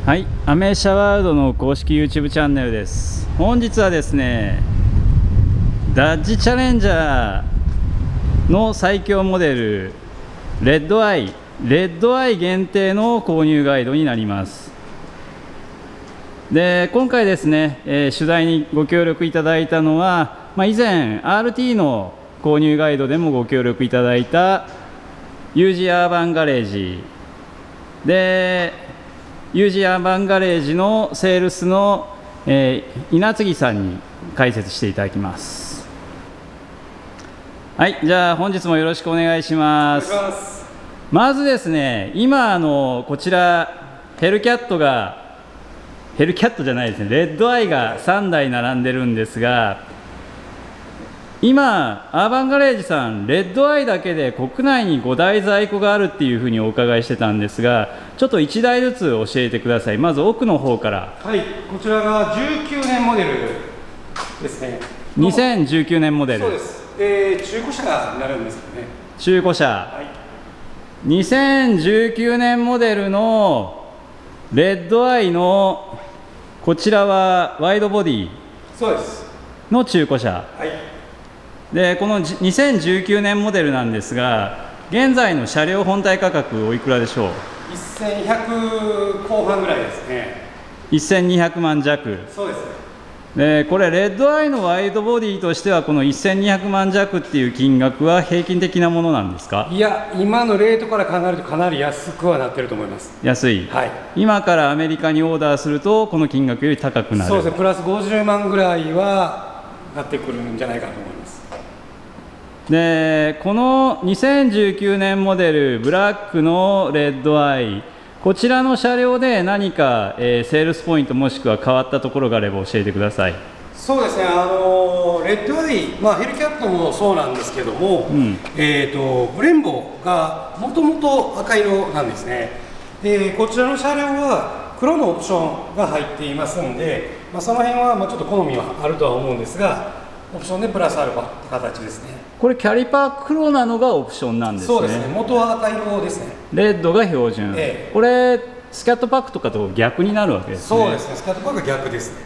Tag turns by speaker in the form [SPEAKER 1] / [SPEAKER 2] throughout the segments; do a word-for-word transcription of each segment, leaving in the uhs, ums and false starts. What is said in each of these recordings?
[SPEAKER 1] はい、アメ車ワールドの公式 YouTube チャンネルです。本日はですね、ダッジチャレンジャーの最強モデルレッドアイレッドアイ限定の購入ガイドになります。で今回ですね、えー、取材にご協力いただいたのは、まあ、以前 アールティー の購入ガイドでもご協力いただいた ユージ アーバンガレージで、ユージ アーバンガレージのセールスの、えー、稲継さんに解説していただきます。はい、じゃあ本日もよろしくお願いします。
[SPEAKER 2] お願いします。
[SPEAKER 1] まずですね、今あのこちらヘルキャットがヘルキャットじゃないですね、レッドアイがさんだい並んでるんですが、今アーバンガレージさんレッドアイだけで国内にごだい在庫があるっていうふうにお伺いしてたんですが、ちょっといちだいずつ教えてください。まず奥の方から。
[SPEAKER 2] はい、こちらがじゅうきゅうねんモデルですね。
[SPEAKER 1] にせんじゅうきゅうねんモデル。
[SPEAKER 2] そうです。えー、中古車になるんですよね。
[SPEAKER 1] 中古車、
[SPEAKER 2] はい、
[SPEAKER 1] にせんじゅうきゅうねんモデルのレッドアイのこちらはワイドボディ
[SPEAKER 2] そうです
[SPEAKER 1] の中古車、
[SPEAKER 2] はい、
[SPEAKER 1] でこのにせんじゅうきゅうねんモデルなんですが、現在の車両本体価格おいくらでしょう？
[SPEAKER 2] せんひゃくこう半ぐらいですね。
[SPEAKER 1] せんにひゃくまん弱。
[SPEAKER 2] そうです。
[SPEAKER 1] でこれレッドアイのワイドボディとしてはこのせんにひゃくまん弱っていう金額は平均的なものなんですか？
[SPEAKER 2] いや、今のレートから考えるとかなり安くはなってると思います。
[SPEAKER 1] 安い、はい、今からアメリカにオーダーするとこの金額より高くなる。
[SPEAKER 2] そうですね、プラスごじゅうまんぐらいはなってくるんじゃないかと思います。
[SPEAKER 1] でこのにせんじゅうきゅうねんモデルブラックのレッドアイ、こちらの車両で何か、えー、セールスポイントもしくは変わったところがあれば教えてください。
[SPEAKER 2] そうですね、あのレッドアイ、まあ、ヘルキャットもそうなんですけども、うん、えーとブレンボがもともと赤色なんですね。でこちらの車両は黒のオプションが入っていますので、まあ、その辺はまあちょっと好みはあるとは思うんですが、オプションでプラスアルファって形ですね。
[SPEAKER 1] これキャリパー黒なのがオプションなんですね。
[SPEAKER 2] そうですね、元は赤色ですね。
[SPEAKER 1] レッドが標準、
[SPEAKER 2] ええ、
[SPEAKER 1] これスキャットパックとかと逆になるわけですね。
[SPEAKER 2] そうですね、スキャットパックが逆ですね。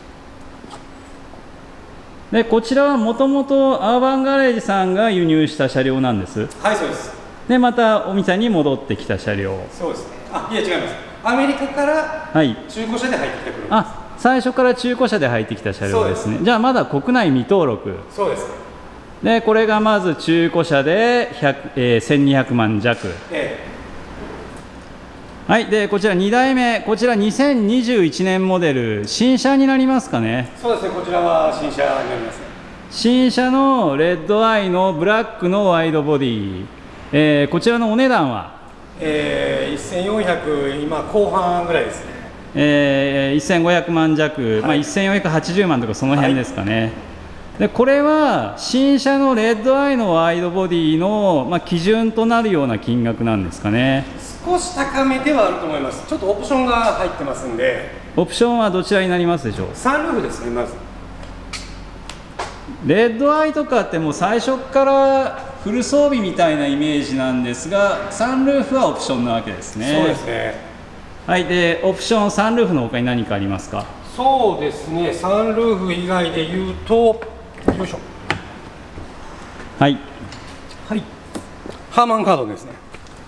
[SPEAKER 1] でこちらはもともとアーバンガレージさんが輸入した車両なんです。
[SPEAKER 2] はい、そうです。
[SPEAKER 1] でまたお店に戻ってきた車両。
[SPEAKER 2] そうですね。あ、いや違います。アメリカから中古車で入ってきてくるんです。
[SPEAKER 1] あ、最初から中古車で入ってきた車両ですね。じゃあまだ国内未登録。
[SPEAKER 2] そうです。
[SPEAKER 1] でこれがまず中古車でえー、せんにひゃくまん弱、ええ、はい。でこちらにだいめ、こちらにせんにじゅういちねんモデル、新車になりますかね。
[SPEAKER 2] そうですね、こちらは新車になります。
[SPEAKER 1] 新車のレッドアイのブラックのワイドボディ、えー、こちらのお値段は、
[SPEAKER 2] えー、せんよんひゃく今後半ぐらいですね。
[SPEAKER 1] えー、せんごひゃくまん弱、はい、まあ、せんよんひゃくはちじゅうまんとかその辺ですかね。はい、でこれは新車のレッドアイのワイドボディの、まあ、基準となるような金額なんですかね。
[SPEAKER 2] 少し高めではあると思います。ちょっとオプションが入ってますんで。
[SPEAKER 1] オプションはどちらになりますでしょう？
[SPEAKER 2] サンルーフですね。まず
[SPEAKER 1] レッドアイとかってもう最初からフル装備みたいなイメージなんですが、サンルーフはオプションなわけですね。
[SPEAKER 2] そうですね。
[SPEAKER 1] はい。でオプションサンルーフの他に何かありますか？
[SPEAKER 2] そうですね、サンルーフ以外で言うと、よいしょ、
[SPEAKER 1] はい
[SPEAKER 2] はい、ハーマンカードですね。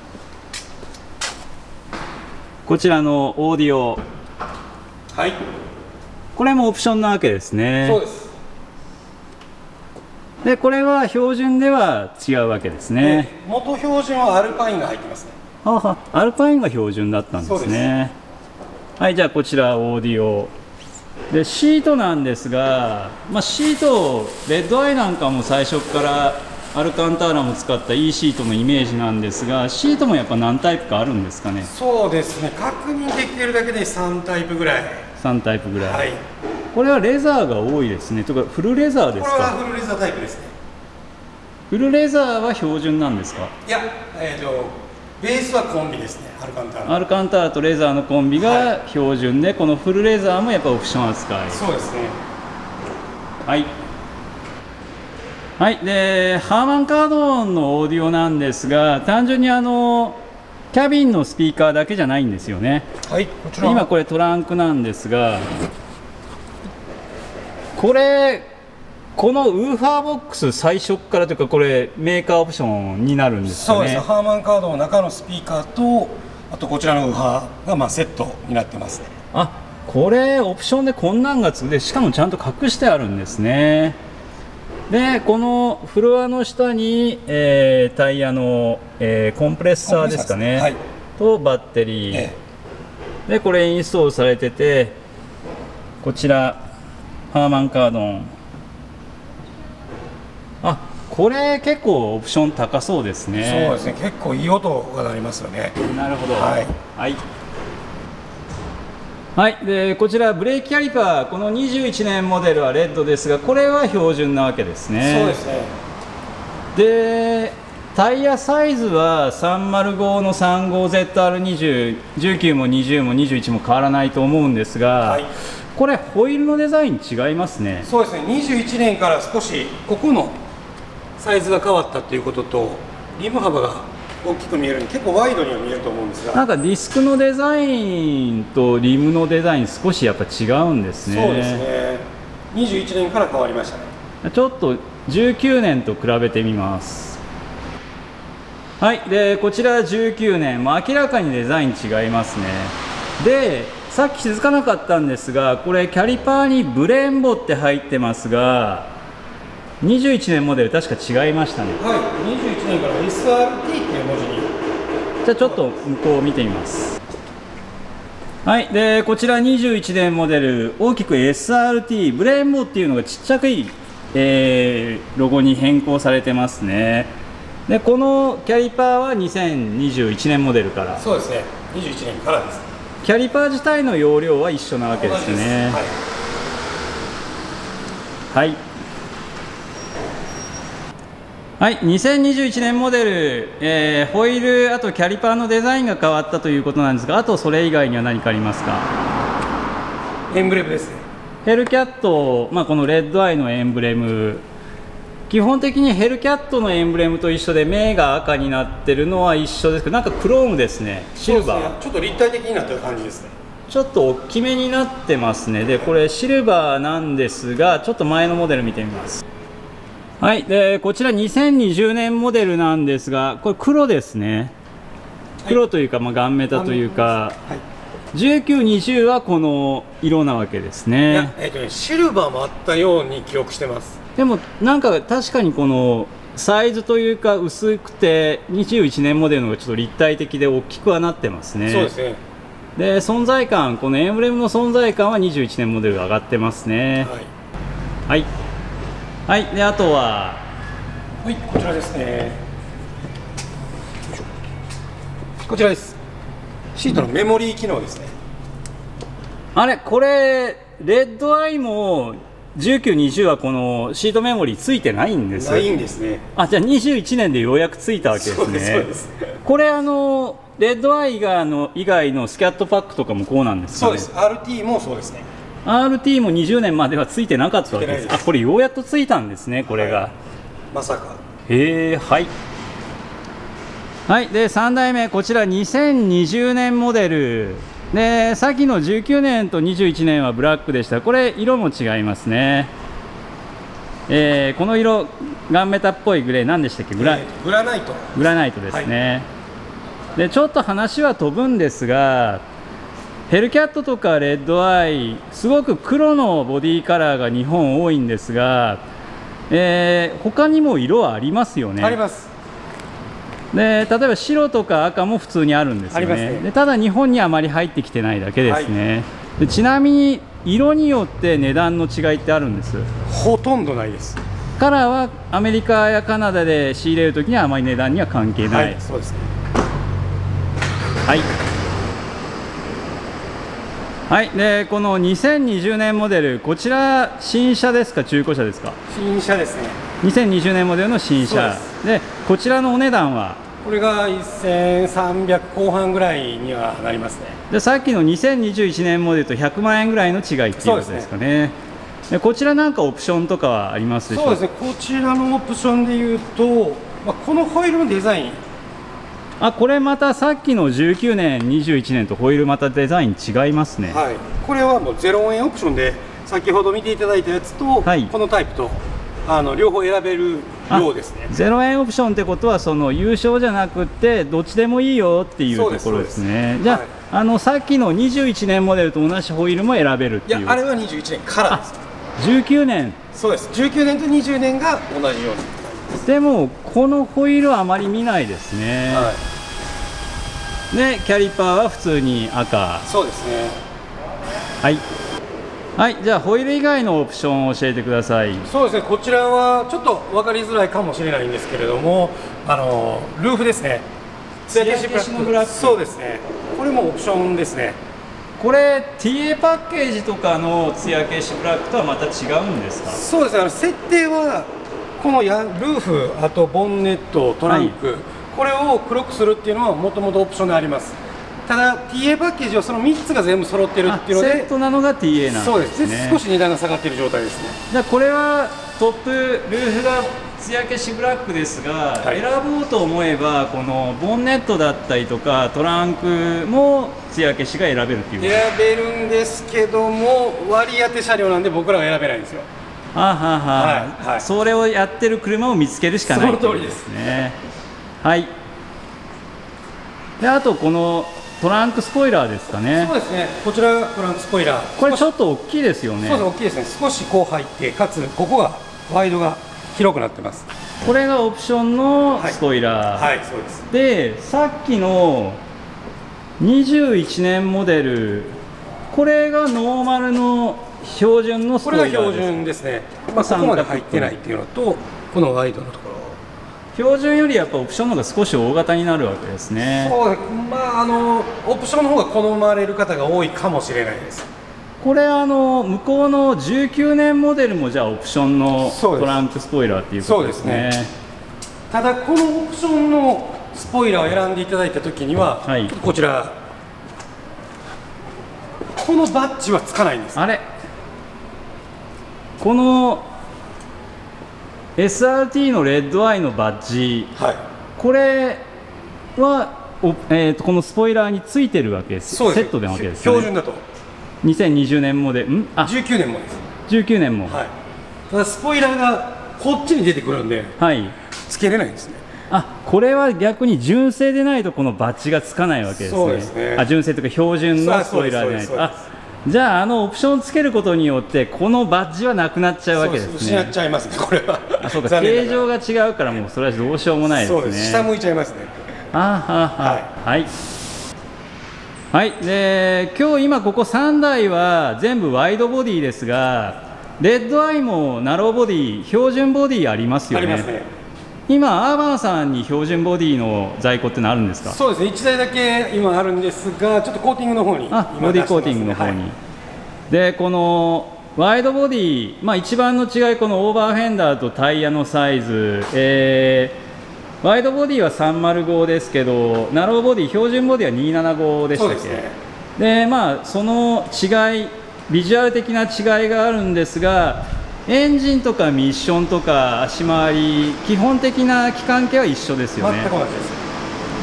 [SPEAKER 1] こちらのオーディオ、
[SPEAKER 2] はい、
[SPEAKER 1] これもオプションなわけですね。
[SPEAKER 2] そうです。
[SPEAKER 1] でこれは標準では違うわけですね。
[SPEAKER 2] 元標準はアルパインが入ってますね。
[SPEAKER 1] はは、アルパインが標準だったんですね。はい。じゃあこちらオーディオでシートなんですが、まあ、シートレッドアイなんかも最初からアルカンターラも使ったいいシートのイメージなんですが、シートもやっぱ何タイプかあるんですかね。
[SPEAKER 2] そうですね、確認できているだけでさんタイプぐらい。
[SPEAKER 1] さんタイプぐらい、はい、これはレザーが多いですね。とかフルレザーですか？
[SPEAKER 2] これはフルレザータイプですね。
[SPEAKER 1] フルレザーは標準なんですか？
[SPEAKER 2] いや、えーとベースはコンビですね。アルカンターラ
[SPEAKER 1] アルカンターラとレザーのコンビが標準で、はい、このフルレザーもやっぱオプション扱い。
[SPEAKER 2] そうですね。
[SPEAKER 1] はい。はい。でハーマンカードのオーディオなんですが、単純にあのキャビンのスピーカーだけじゃないんですよね。
[SPEAKER 2] はい、こちら
[SPEAKER 1] 今これトランクなんですが、これこのウーファーボックス最初からというか、これメーカーオプションになるんですよね。
[SPEAKER 2] そうです。ハーマンカードの中のスピーカーと、あとこちらのウーファーがまあセットになってますね。
[SPEAKER 1] あ、これオプションでこんなんがついて、しかもちゃんと隠してあるんですね。でこのフロアの下に、えー、タイヤの、えー、コンプレッサーですかね、はい、とバッテリー、ええ、でこれインストールされてて、こちらハーマンカードン、あ、これ結構オプション高そうですね。
[SPEAKER 2] そうですね、結構いい音が鳴りますよね。
[SPEAKER 1] なるほど。
[SPEAKER 2] はい、
[SPEAKER 1] はいはい、でこちらブレーキキャリパー、このにじゅういちねんモデルはレッドですが、これは標準なわけですね。
[SPEAKER 2] そうですね。
[SPEAKER 1] でタイヤサイズはさんまるごの さんじゅうごゼットアールにじゅう、じゅうきゅうもにじゅうもにじゅういちも変わらないと思うんですが、はい、これホイールのデザイン違いますね。
[SPEAKER 2] そうですね、にじゅういちねんから少しここのサイズが変わったということと、リム幅が大きく見える、結構ワイドには見えると思うんですが、
[SPEAKER 1] なんかディスクのデザインとリムのデザイン少しやっぱ違うんですね。
[SPEAKER 2] そうですね、にじゅういちねんから変わりましたね。
[SPEAKER 1] ちょっとじゅうきゅうねんと比べてみます。はい、でこちらじゅうきゅうねん、もう明らかにデザイン違いますね。でさっき気づかなかったんですが、これキャリパーにブレンボって入ってますが、にじゅういちねんモデル確か違いましたね。
[SPEAKER 2] はい、にじゅういちねんから エスアールティー っていう文字に。
[SPEAKER 1] じゃあちょっと向こうを見てみます。はい、でこちらにじゅういちねんモデル、大きく エスアールティー ブレンボっていうのがちっちゃくい、えー、ロゴに変更されてますね。でこのキャリパーはにせんにじゅういちねんモデルから。
[SPEAKER 2] そうですね、にじゅういちねんからです。
[SPEAKER 1] キャリパー自体の容量は一緒なわけですね。はい、はいはい、にせんにじゅういちねんモデル、えー、ホイール、あとキャリパーのデザインが変わったということなんですが、あとそれ以外には何かありますか？
[SPEAKER 2] エンブレムですね。
[SPEAKER 1] ヘルキャット、まあ、このレッドアイのエンブレム、基本的にヘルキャットのエンブレムと一緒で、目が赤になってるのは一緒ですけど、なんかクロームですね、シルバー、
[SPEAKER 2] ね、ちょっと立体的になってる感じですね。
[SPEAKER 1] ちょっと大きめになってますね。でこれシルバーなんですが、ちょっと前のモデル見てみます。はい、でこちらにせんにじゅうねんモデルなんですが、これ黒ですね。黒というか、まあ、ガンメタというか、はい、じゅうきゅう、にじゅうはこの色なわけですね。いや、
[SPEAKER 2] えーとね、シルバーもあったように記憶してます。
[SPEAKER 1] でもなんか確かにこのサイズというか薄くて、にじゅういちねんモデルのがちょっと立体的で大きくはなってますね。
[SPEAKER 2] そうですね。
[SPEAKER 1] で存在感、このエンブレムの存在感はにじゅういちねんモデルが上がってますね。はい、はいはい、であとは、
[SPEAKER 2] はい、こちらですね。こちらです。シートのメモリー機能ですね。
[SPEAKER 1] あれ、これレッドアイもじゅうきゅう、にじゅうはこのシートメモリーついてないんですよ。
[SPEAKER 2] ないんですね。
[SPEAKER 1] あ、じゃあにじゅういちねんでようやくついたわけですね。そうです、そうです。これあのレッドアイがの以外のスキャットパックとかもこうなんですかね。
[SPEAKER 2] そうです。アールティー もそうですね。
[SPEAKER 1] アールティー もにじゅうねんまではついてなかったわけです。あ、これようやっとついたんですね、これが。はい、
[SPEAKER 2] まさか。
[SPEAKER 1] へえ、はい。はい、でさんだいめ、こちらにせんにじゅうねんモデルで、さっきのじゅうきゅうねんとにじゅういちねんはブラックでした。これ色も違いますね。えー、この色ガンメタっぽいグレー、何でしたっけ？グラ、
[SPEAKER 2] えー、グラナイト。
[SPEAKER 1] グラナイトですね。はい、でちょっと話は飛ぶんですが、ヘルキャットとかレッドアイ、すごく黒のボディカラーが日本多いんですが、えー、他にも色はありますよね。
[SPEAKER 2] あります。
[SPEAKER 1] で例えば白とか赤も普通にあるんですよ ね, ねでただ日本にあまり入ってきてないだけですね。はい、でちなみに色によって値段の違いってあるんです。
[SPEAKER 2] ほとんどないです。
[SPEAKER 1] カラーはアメリカやカナダで仕入れるときにはあまり値段には関係ない。
[SPEAKER 2] はい、そうですね。
[SPEAKER 1] はいはい、でこのにせんにじゅうねんモデル、こちら新車ですか中古車ですか？
[SPEAKER 2] 新車ですね。
[SPEAKER 1] にせんにじゅうねんモデルの新車 で, でこちらのお値段は
[SPEAKER 2] これがせんさんびゃくこう半ぐらいにはなりますね。
[SPEAKER 1] でさっきのにせんにじゅういちねんモデルとひゃくまんえんぐらいの違いっていうことですかね。でこちらなんかオプションとかはありますでしょうか？
[SPEAKER 2] そうですね、こちらのオプションでいうと、まあ、このホイールのデザイン
[SPEAKER 1] あ、これまたさっきのじゅうきゅうねんにじゅういちねんとホイールまたデザイン違いますね。
[SPEAKER 2] はい、これはもうゼロえんオプションで先ほど見ていただいたやつと、はい、このタイプとあの両方選べるようですね。
[SPEAKER 1] ゼロえんオプションってことはその優勝じゃなくてどっちでもいいよっていうところですね。じゃあ、はい、あのさっきのにじゅういちねんモデルと同じホイールも選べるっていう。
[SPEAKER 2] いや、あれはにじゅういちねんからです。
[SPEAKER 1] じゅうきゅうねん。
[SPEAKER 2] そうです。じゅうきゅうねんとにじゅうねんが同じように。
[SPEAKER 1] でもこのホイールはあまり見ないですね。はい、でキャリパーは普通に赤。
[SPEAKER 2] そうですね。
[SPEAKER 1] はい、はい、じゃあホイール以外のオプションを教えてください。
[SPEAKER 2] そうですね、こちらはちょっと分かりづらいかもしれないんですけれども、あのルーフですね。
[SPEAKER 1] 艶消しのブラック。
[SPEAKER 2] そうですね。これもオプションですね。
[SPEAKER 1] これ ティーエー パッケージとかの艶消しブラックとはまた違うんですか？
[SPEAKER 2] そうですね。あの設定はこのやルーフ、あとボンネット、トランク、はい、これを黒くするっていうのはもともとオプションであります。ただ ティーエー パッケージはそのみっつが全部揃ってるっていうので、
[SPEAKER 1] セットなのが ティーエー なんですね。
[SPEAKER 2] そうです。少し値段が下がっている状態ですね。
[SPEAKER 1] じゃあこれはトップルーフが艶消しブラックですが、はい、選ぼうと思えばこのボンネットだったりとかトランクも艶消しが選べるっていう。
[SPEAKER 2] 選べるんですけども割り当て車両なんで僕らは選べないんですよ。
[SPEAKER 1] はあはあはあ、はいはい、それをやってる車を見つけるしかない。
[SPEAKER 2] その通りです
[SPEAKER 1] ね。はい。であとこのトランクスポイラーですかね。
[SPEAKER 2] そうですね。こちらがトランクスポイラー。
[SPEAKER 1] これちょっと大きいですよね。
[SPEAKER 2] そうです、大きいですね。少しこう入ってかつここがワイドが広くなってます。
[SPEAKER 1] これがオプションのスポイラー。
[SPEAKER 2] はい、はい、そうです。
[SPEAKER 1] でさっきのにじゅういちねんモデル、これがノーマルの標準のスポイラーです。
[SPEAKER 2] これが標準ですね。まあ、ここまで入ってないっていうのとこのワイドのところ。
[SPEAKER 1] 標準よりやっぱオプションの方が少し大型になるわけですね。
[SPEAKER 2] そうです。まああのオプションの方が好まれる方が多いかもしれないです。
[SPEAKER 1] これあの向こうのじゅうきゅうねんモデルもじゃあオプションのトランクスポイラーっていうことですね。
[SPEAKER 2] そうですね。ただこのオプションのスポイラーを選んでいただいたときには、はい、こちらこのバッジはつかないんです。
[SPEAKER 1] あれ、このエスアールティー のレッドアイのバッジ、はい、これはお、えー、とこのスポイラーについてるわけです。
[SPEAKER 2] そうです。
[SPEAKER 1] セットでわけです、ね、
[SPEAKER 2] 標準だと
[SPEAKER 1] にせんにじゅうねんモデル、んあ
[SPEAKER 2] じゅうきゅうねんもです。
[SPEAKER 1] じゅうきゅうねんも、
[SPEAKER 2] はい、ただスポイラーがこっちに出てくるんで、はい、つけれないんですね。
[SPEAKER 1] あ、これは逆に純正でないとこのバッジがつかないわけですね。
[SPEAKER 2] そうですね。
[SPEAKER 1] あ、純正というか標準のスポイラーでないと。あ、じゃああのオプションつけることによってこのバッジはなくなっちゃうわけですね。
[SPEAKER 2] 失っちゃいますね、これは。
[SPEAKER 1] あ、そうか、形状が違うからもうそれはどうしようもないですね。
[SPEAKER 2] そうです。下向いちゃいますね。
[SPEAKER 1] あはは、はい、はいはい、で今日今ここさんだいは全部ワイドボディですが、レッドアイもナローボディ、標準ボディありますよね。ありますね。今アーバンさんに標準ボディの在庫ってのあるんですか？
[SPEAKER 2] そうですね、いちだいだけ今あるんですが、ちょっとコーティングの方に、
[SPEAKER 1] あ、ボディコーティングの方に、はい、でこのワイドボディ、まあ、一番の違い、このオーバーフェンダーとタイヤのサイズ、えー、ワイドボディはさんまるごですけど、ナローボディ、標準ボディはにひゃくななじゅうごでしたっけ？そうですね。でまあその違い、ビジュアル的な違いがあるんですが、エンジンとかミッションとか足回り、基本的な機関系は一緒ですよね。
[SPEAKER 2] 全く同じです。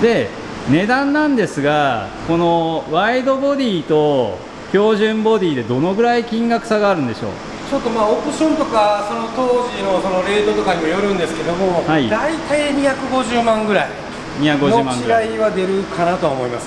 [SPEAKER 1] で値段なんですが、このワイドボディと標準ボディでどのぐらい金額差があるんでしょう？
[SPEAKER 2] ちょっとまあオプションとかその当時のそのレートとかにもよるんですけども、はい、大体にひゃくごじゅうまんぐらい
[SPEAKER 1] にひゃくごじゅうまんぐらい
[SPEAKER 2] の違いは出るかなとは思います。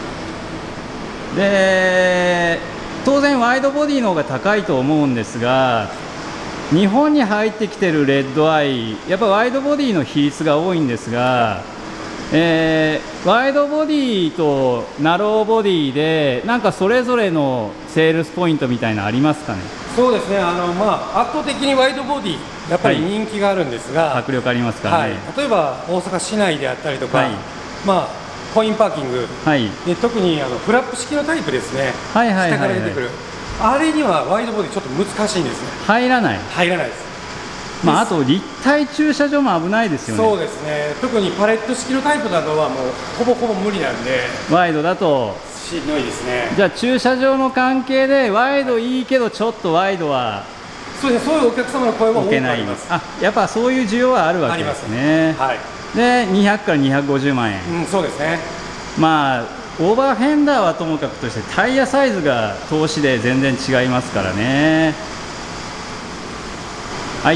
[SPEAKER 1] で当然ワイドボディの方が高いと思うんですが、日本に入ってきてるレッドアイ、やっぱワイドボディの比率が多いんですが、えー、ワイドボディとナローボディでなんかそれぞれのセールスポイントみたいなのありますかね？
[SPEAKER 2] そうですね、あの、まあ、圧倒的にワイドボディやっぱり人気があるんですが、
[SPEAKER 1] はい、迫力ありますからね、
[SPEAKER 2] はい、例えば大阪市内であったりとか、はい、まあコインパーキング、はい、で特にあのフラップ式のタイプですね、下から出てくる、あれにはワイドボディちょっと難しいんですね。
[SPEAKER 1] 入らない
[SPEAKER 2] 入らないです。
[SPEAKER 1] まあ、あと立体駐車場も危ないですよね。
[SPEAKER 2] そうですね、特にパレット式のタイプなどはもうほぼほぼ無理なんで、
[SPEAKER 1] ワイドだと
[SPEAKER 2] しんどいですね。
[SPEAKER 1] じゃあ駐車場の関係でワイドいいけどちょっとワイドは
[SPEAKER 2] そうですね、そういうお客様の声も多くあります。
[SPEAKER 1] あ、やっぱそういう需要はあるわけですね。
[SPEAKER 2] はい、
[SPEAKER 1] でにひゃくからにひゃくごじゅうまんえん、
[SPEAKER 2] うん、そうですね。
[SPEAKER 1] まあオーバーフェンダーはともかくとしてタイヤサイズが投資で全然違いますからね。はい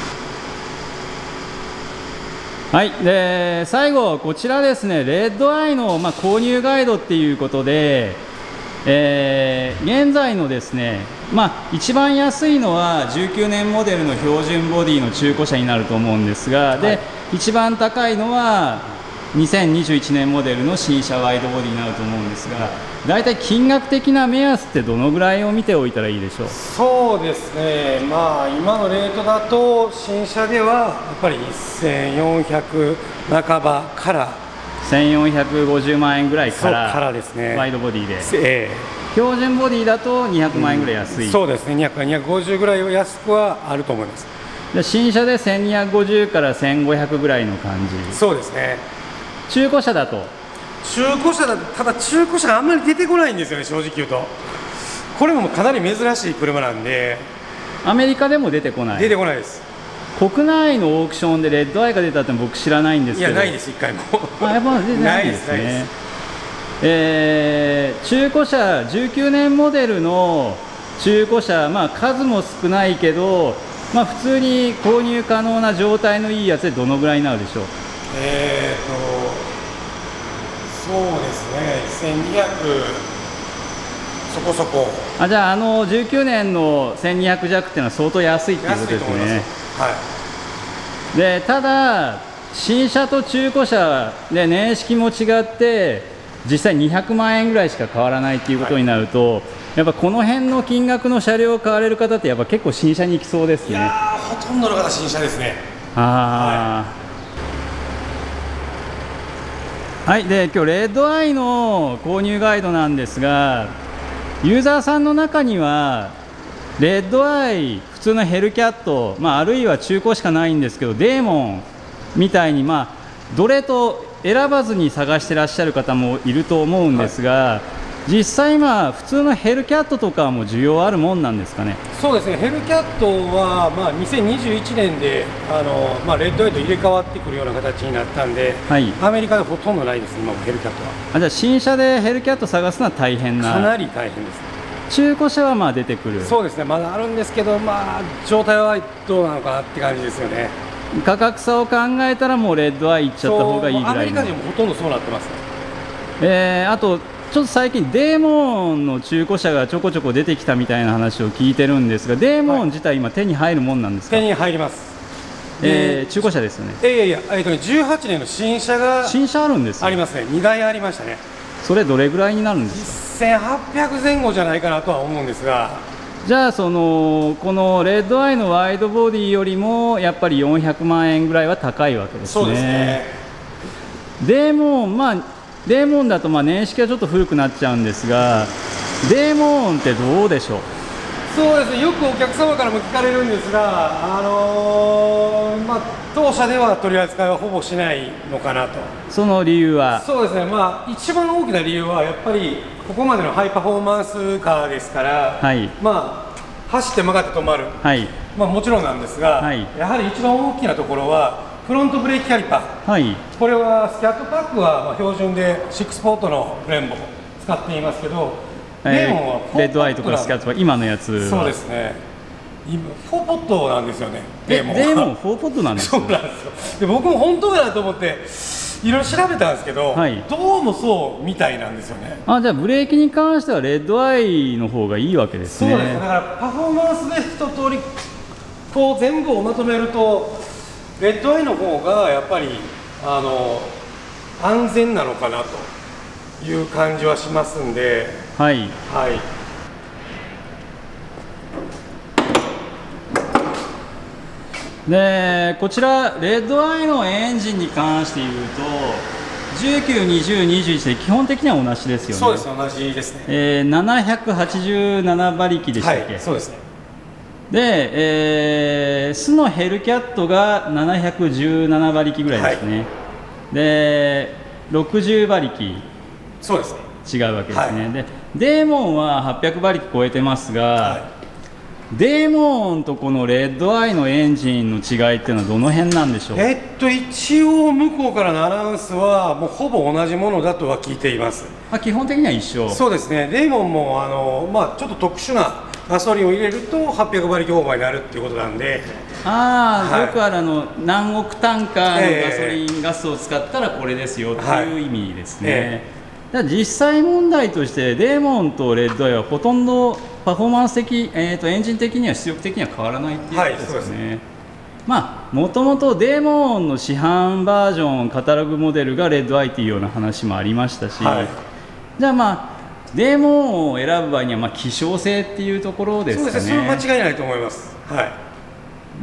[SPEAKER 1] はい、で最後、こちらですね、レッドアイの、まあ、購入ガイドっていうことで、えー、現在のですね、まあ、一番安いのはじゅうきゅうねんモデルの標準ボディの中古車になると思うんですが、はい、で一番高いのはにせんにじゅういちねんモデルの新車ワイドボディになると思うんですが、大体金額的な目安ってどのぐらいを見ておいたらいいでしょう。
[SPEAKER 2] そうですね、まあ、今のレートだと新車ではやっぱりせんよんひゃく半ばから
[SPEAKER 1] せんよんひゃくごじゅうまんえんぐらいから
[SPEAKER 2] からですね、
[SPEAKER 1] ワイドボディで、
[SPEAKER 2] ええ、
[SPEAKER 1] 標準ボディだとにひゃくまんえんぐらい安い、
[SPEAKER 2] うん、そうですね、にひゃくからにひゃくごじゅうぐらいは安くはあると思います。
[SPEAKER 1] で新車でせんにひゃくごじゅうからせんごひゃくぐらいの感じ。
[SPEAKER 2] そうですね。
[SPEAKER 1] 中古車だと
[SPEAKER 2] 中古車だと、ただ中古車があんまり出てこないんですよね、正直言うと。これもかなり珍しい車なんで。
[SPEAKER 1] アメリカでも出てこない。
[SPEAKER 2] 出てこないです。
[SPEAKER 1] 国内のオークションでレッドアイが出たって僕知らないんですけど。
[SPEAKER 2] いや、ないです、一回も。
[SPEAKER 1] あ、やっぱ出てないですね。えー、中古車じゅうきゅうねんモデルの中古車、まあ、数も少ないけど、まあ、普通に購入可能な状態のいいやつでどのぐらいになるでしょう。
[SPEAKER 2] えーとそうですね、せんにひゃくそこそこ。
[SPEAKER 1] あ、じゃあ、あのじゅうきゅうねんのせんにひゃく弱っていうのは相当安いっていうことですね。
[SPEAKER 2] はい、
[SPEAKER 1] でただ、新車と中古車で年式も違って、実際にひゃくまんえんぐらいしか変わらないっていうことになると、はい、やっぱこの辺の金額の車両を買われる方って、やっぱ結構新車に行きそうですね。
[SPEAKER 2] いやー、ほとんどの方、新車ですね。
[SPEAKER 1] あー、はい、はい、で今日レッドアイの購入ガイドなんですが、ユーザーさんの中にはレッドアイ、普通のヘルキャット、まあ、あるいは中古しかないんですけど、デーモンみたいに、まあ、どれと選ばずに探してらっしゃる方もいると思うんですが、はい、実際、まあ普通のヘルキャットとかも需要あるもんなんですかね。
[SPEAKER 2] そうですね、ヘルキャットは、まあ、にせんにじゅういちねんであの、まあ、レッドアイと入れ替わってくるような形になったんで、はい、アメリカでほとんどないです、今もヘルキャットは。
[SPEAKER 1] あ、じゃあ新車でヘルキャット探すのは大変な。
[SPEAKER 2] かなり大変です。
[SPEAKER 1] 中古車はまあ出てくる。
[SPEAKER 2] そうですね、まだあるんですけど、まあ、状態はどうなのかなって感じですよね。
[SPEAKER 1] 価格差を考えたら、もうレッドアイいっちゃった方がいいぐらいの。
[SPEAKER 2] アメリカ人もほとんどそうなってますね。
[SPEAKER 1] えー、あとちょっと最近デーモンの中古車がちょこちょこ出てきたみたいな話を聞いてるんですが、デーモン自体今手に入るもんなんですか。
[SPEAKER 2] 手に入ります。
[SPEAKER 1] えー、中古車ですよね。
[SPEAKER 2] いやいや、えーとね、じゅうはちねんの新車が
[SPEAKER 1] 新車あるんですよ。
[SPEAKER 2] ありますね。にだいありましたね。
[SPEAKER 1] それどれぐらいになるんですか。
[SPEAKER 2] せんはっぴゃくぜん後じゃないかなとは思うんですが、
[SPEAKER 1] じゃあそのこのレッドアイのワイドボディよりもやっぱりよんひゃくまんえんぐらいは高いわけですね。
[SPEAKER 2] そうですね。
[SPEAKER 1] デーモン、まあデーモンだとまあ年式はちょっと古くなっちゃうんですが、デーモンってどうでしょう。
[SPEAKER 2] そうですね、よくお客様からも聞かれるんですが、あのーまあ、当社では取り扱いはほぼしないのかなと。
[SPEAKER 1] その理由は。
[SPEAKER 2] そうですね、まあ、一番大きな理由はやっぱりここまでのハイパフォーマンスカーですから、はい、まあ、走って曲がって止まる、はい、まあ、もちろんなんですが、はい、やはり一番大きなところはフロントブレーキキャリパー、はい、これはスキャットパックはまあ標準でシックスポートのブレンボを使っていますけど、
[SPEAKER 1] えー、レッドアイとかスキャットパック、今のやつは
[SPEAKER 2] そうですね、今フォーポットなんですよね。
[SPEAKER 1] デーモンデーモンフォーポットなんですよ。
[SPEAKER 2] そうなんですよ。で僕も本当かなと思っていろいろ調べたんですけど、はい、どうもそうみたいなんですよね。
[SPEAKER 1] あ、じゃあブレーキに関してはレッドアイの方がいいわけですね。
[SPEAKER 2] そうです。だからパフォーマンスで一通りこう全部をまとめるとレッドアイの方がやっぱりあの安全なのかなという感じはしますんで、はい、はい。
[SPEAKER 1] でこちらレッドアイのエンジンに関して言うとじゅうきゅう、にじゅう、にじゅういちで基本的には同じですよね。
[SPEAKER 2] そうです、同じですね。
[SPEAKER 1] えー、ななひゃくはちじゅうなな馬力でしたっけ。
[SPEAKER 2] はい、そうですね。
[SPEAKER 1] で、えー、スのヘルキャットがななひゃくじゅうなな馬力ぐらいですね。はい、でろくじゅう馬力
[SPEAKER 2] そうですね、
[SPEAKER 1] 違うわけですね。はい、でデーモンははっぴゃく馬力超えてますが、はい、 デーモンとこのレッドアイのエンジンの違いっていうのはどの辺なんでしょう。
[SPEAKER 2] えっと一応向こうからのアナウンスはもうほぼ同じものだとは聞いています。
[SPEAKER 1] あ、基本的には一緒。
[SPEAKER 2] そうですね。デーモンもあの、まあ、ちょっと特殊なガソリンを入れるとはっぴゃくばりきオーバーになるっていうことなんで、
[SPEAKER 1] ああ、
[SPEAKER 2] はい、
[SPEAKER 1] よくあるあの何億タンカーのガソリン、えー、ガスを使ったらこれですよっていう意味ですね、はい、えー、だから実際問題としてデーモンとレッドアイはほとんどパフォーマンス的、えー、とエンジン的には出力的には変わらないっていうことですよね、はい、そうですね。まあもともとデーモンの市販バージョンカタログモデルがレッドアイというような話もありましたし、はい、じゃあまあデーモンを選ぶ場合にはまあ希少性っていうところですかね。
[SPEAKER 2] そうですね、それは間違いないと思います。はい、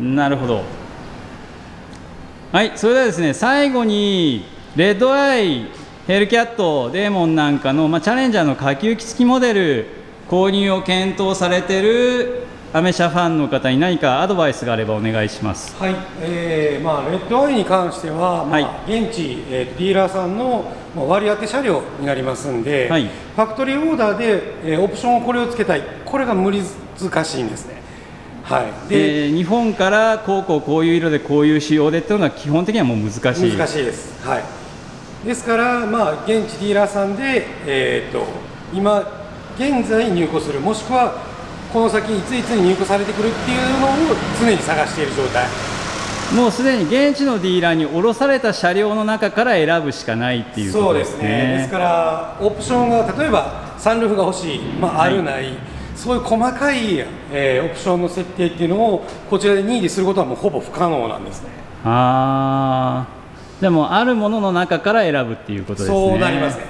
[SPEAKER 1] なるほど。はい、それではですね、最後にレッドアイ、ヘルキャット、デーモンなんかの、まあ、チャレンジャーの下級機付きモデル購入を検討されているアメ車ファンの方に何かアドバイスがあればお願いします。
[SPEAKER 2] はい、えーまあ、レッドアイに関しては、まあ、はい、現地、えー、ディーラーさんの割り当て車両になりますんで、はい、ファクトリーオーダーで、えー、オプションをこれをつけたい、これが難しいんですね。はい、
[SPEAKER 1] で、えー、日本からこうこうこういう色でこういう仕様でっていうのは基本的にはもう難しい。
[SPEAKER 2] 難しいです。はい。ですから、まあ、現地ディーラーさんで、えー、と今現在入庫する、もしくはこの先いついつに入庫されてくるっていうのを常に探している状態。
[SPEAKER 1] もうすでに現地のディーラーに卸された車両の中から選ぶしかないっていうことですね。
[SPEAKER 2] そうですね。ですからオプションが例えばサンルーフが欲しい、まあ、あるない、はい、そういう細かい、えー、オプションの設定っていうのをこちらで任意ですることはもうほぼ不可能なんですね。
[SPEAKER 1] ああ、でもあるものの中から選ぶっていうことですね。
[SPEAKER 2] そうなりますね。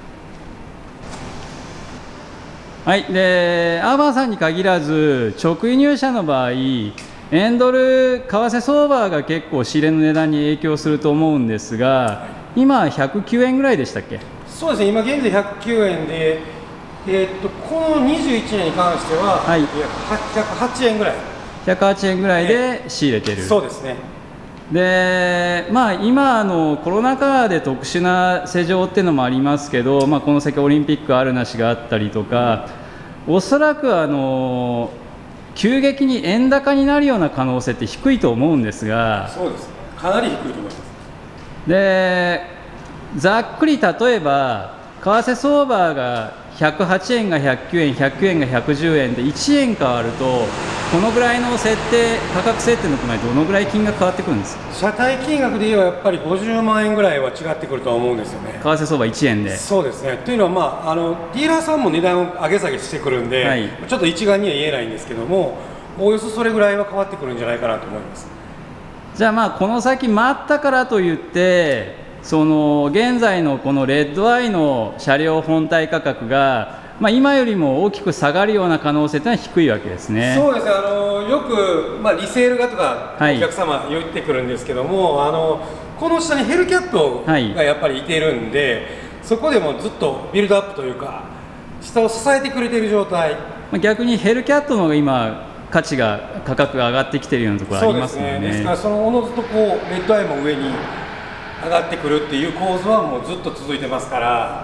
[SPEAKER 1] はい、でアーバンさんに限らず直輸入車の場合円ドル為替相場が結構仕入れの値段に影響すると思うんですが、はい、今ひゃくきゅうえんぐらいでしたっけ。
[SPEAKER 2] そうですね、今現在ひゃくきゅうえんで、えー、っとこのにじゅういちねんに関しては、はい、ひゃくはちえんぐらい
[SPEAKER 1] ひゃくはちえんぐらいで仕入れてる、
[SPEAKER 2] ね、そうですね。
[SPEAKER 1] でまあ、今のコロナ禍で特殊な世情っていうのもありますけど、まあ、この先オリンピックあるなしがあったりとか、おそらくあの急激に円高になるような可能性って低いと思うんですが、
[SPEAKER 2] そうですね、かなり低いと思います。
[SPEAKER 1] でざっくり例えば為替相場がひゃくはちえんがひゃくきゅうえん、ひゃくきゅうえんがひゃくじゅうえんでいちえん変わると、このぐらいの設定価格設定の場合どのぐらい金額変わってくるんですか。
[SPEAKER 2] 車体金額で言えばやっぱりごじゅうまんえんぐらいは違ってくるとは思うんですよね。
[SPEAKER 1] 為替相場いちえんで。
[SPEAKER 2] そうですね。というのは、まあ、あのディーラーさんも値段を上げ下げしてくるんで、はい、ちょっと一概には言えないんですけども、おおよそそれぐらいは変わってくるんじゃないかなと思います。
[SPEAKER 1] じゃあまあこの先待ったからといってその現在のこのレッドアイの車両本体価格がまあ今よりも大きく下がるような可能性というのは低いわけですね。
[SPEAKER 2] そうですね。あのよく、まあ、リセールがとかお客様言ってくるんですけども、はい、あのこの下にヘルキャットがやっぱりいてるんで、はい、そこでもずっとビルドアップというか下を支えてくれている状態。
[SPEAKER 1] 逆にヘルキャットの方が今価値が価格が上がってきているようなところありますよね。
[SPEAKER 2] そうですね。ですからそのおのずとこうレッドアイも上に上がってくるっていう構図はもうずっと続いてますから。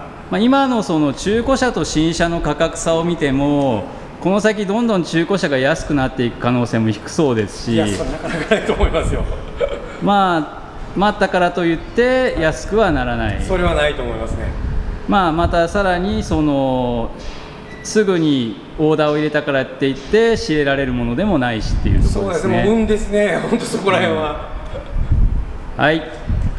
[SPEAKER 1] まあ今のその中古車と新車の価格差を見ても、この先どんどん中古車が安くなっていく可能性も低そうですし、
[SPEAKER 2] いや、それなかなかないと思いますよ。
[SPEAKER 1] まあ待ったからといって安くはならない。
[SPEAKER 2] それはないと思いますね。ま
[SPEAKER 1] あまたさらにそのすぐにオーダーを入れたからって言って仕入れられるものでもないしっていうところですね。
[SPEAKER 2] そうですね。運ですね。本当そこら辺は。
[SPEAKER 1] うん、はい。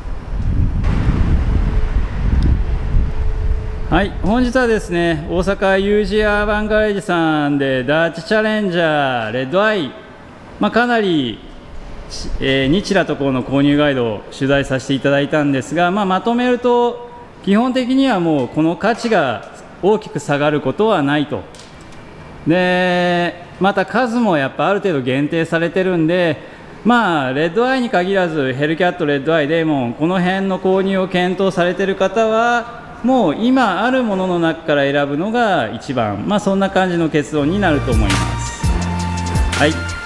[SPEAKER 1] はい、本日はですね、大阪 ユージー アーバンガレージさんでダーチチャレンジャーレッドアイ、まあ、かなり、えー、ニチラとこの購入ガイドを取材させていただいたんですが、まあ、まとめると基本的にはもうこの価値が大きく下がることはないと。でまた数もやっぱある程度限定されてるんで、まあレッドアイに限らずヘルキャット、レッドアイ、デーモン、この辺の購入を検討されている方はもう今あるものの中から選ぶのが一番、まあそんな感じの結論になると思います。はい。